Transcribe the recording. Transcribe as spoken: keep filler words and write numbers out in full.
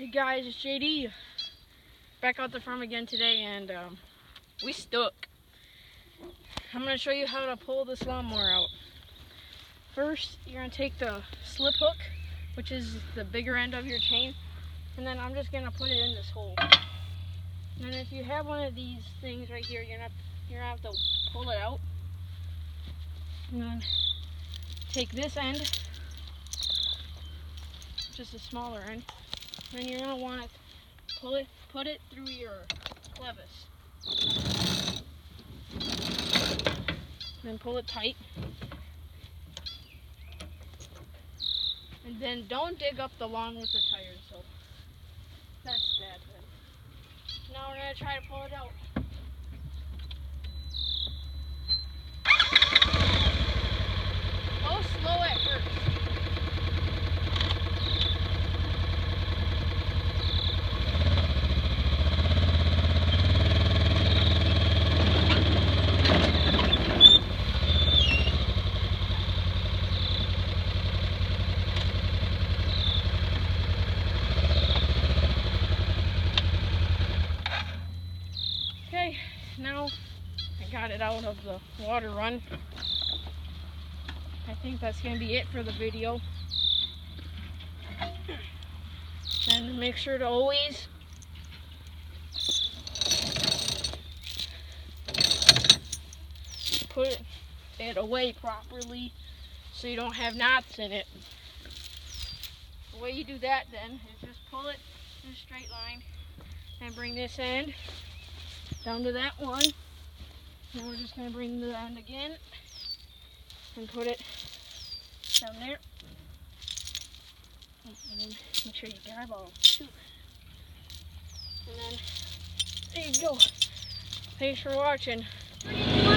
Hey guys, it's J D. Back out the farm again today, and um, we stuck. I'm going to show you how to pull this lawnmower out. First, you're going to take the slip hook, which is the bigger end of your chain, and then I'm just going to put it in this hole. And then if you have one of these things right here, you're going you're gonna have to pull it out. And then take this end, just a smaller end. Then you're going to want to pull it, put it through your clevis. Then pull it tight. And then don't dig up the lawn with the tires, so that's bad then. Now we're going to try to pull it out. Go slow at first. Okay, now I got it out of the water run. I think that's going to be it for the video. And make sure to always put it away properly so you don't have knots in it. The way you do that then is just pull it in a straight line and bring this end down to that one. Now we're just going to bring the end again and put it down there. And then make sure you grab all two. And then there you go. Thanks for watching.